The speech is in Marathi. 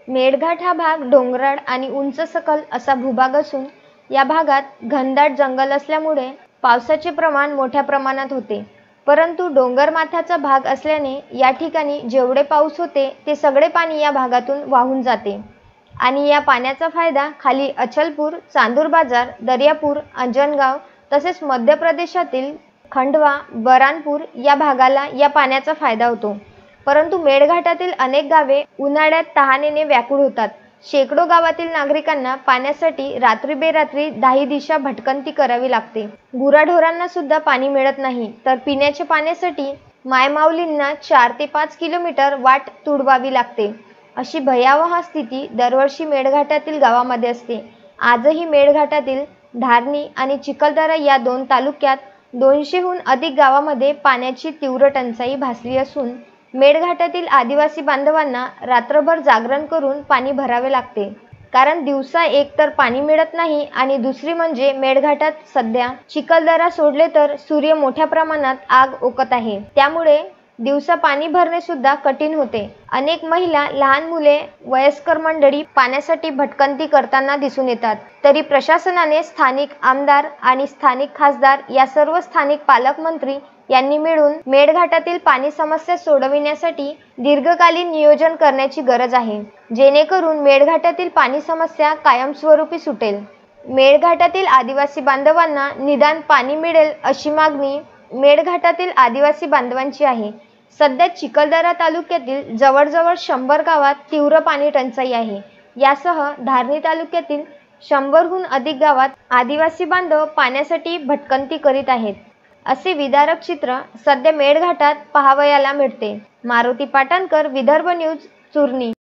मेळघाट हा भाग डोंगराळ आणि उंच सकल असा भूभाग असून या भागात घनदाट जंगल असल्यामुळे पावसाचे प्रमाण मोठ्या प्रमाणात होते। परंतु डोंगरमाथ्याचा भाग असल्याने या ठिकाणी जेवढे पाऊस होते ते सगळे पाणी या भागातून वाहून जाते आणि या पाण्याचा फायदा खाली अचलपूर, चांदूर बाजार, दर्यापूर, अंजनगाव तसेच मध्य प्रदेशातील खंडवा, बरानपूर या भागाला या पाण्याचा फायदा होतो। परंतु मेळघाटातील अनेक गावे उन्हाळ्यात तहानेने व्याकुळ होतात। शेकडो गावातील नागरिकांना पाण्यासाठी रात्री-बेरात्री 10 दिशा भटकंती करावी लागते। गुराढोरांना सुद्धा पाणी मिळत नाही, तर पिण्याच्या पाण्यासाठी मायमाऊलींना 4 ते 5 किलोमीटर वाट तुडवावी लागते। अशी भयावह स्थिती दरवर्षी मेळघाटातील गावामध्ये असते। आजही मेळघाटातील धारणी आणि चिखलदरा या 2 तालुक्यात 200हून अधिक गावामध्ये पाण्याची तीव्र टंचाई भासली असून मेळघाटातील आदिवासी बांधवांना रात्रभर जागरण करून पाणी भरावे लागते। कारण दिवसा एक तर पाणी मिळत नाही आणि दुसरी म्हणजे मेळघाटात सध्या चिखलदरा सोडले तर सूर्य मोठ्या प्रमाणात आग ओकत आहे। त्यामुळे दिवसा पाणी भरणे सुद्धा कठीण होते। अनेक महिला, लहान मुले, वयस्कर मंडळी पाण्यासाठी भटकंती करताना दिसून येतात। तरी प्रशासनाने स्थानिक आमदार आणि स्थानिक खासदार या सर्व स्थानिक पालकमंत्री यांनी मिळून मेळघाटातील पाणी समस्या सोडविण्यासाठी दीर्घकालीन नियोजन करण्याची गरज आहे, जेणेकरून मेळघाटातील पाणी समस्या कायमस्वरूपी सुटेल। मेळघाटातील आदिवासी बांधवांना निदान पाणी मिळेल अशी मागणी मेळघाटातील आदिवासी बांधवांची आहे। सध्या चिखलदरा तालुक्यातील जवळजवळ 100 गावात तीव्र पाणी टंचाई आहे। यासह धारणी तालुक्यातील 100हून अधिक गावात आदिवासी बांधव पाण्यासाठी भटकंती करीत आहेत। असे विदारक चित्र सध्या मेळघाटात पाहावयाला मिळते। मारुती पाटणकर, विदर्भ न्यूज, चुरणी।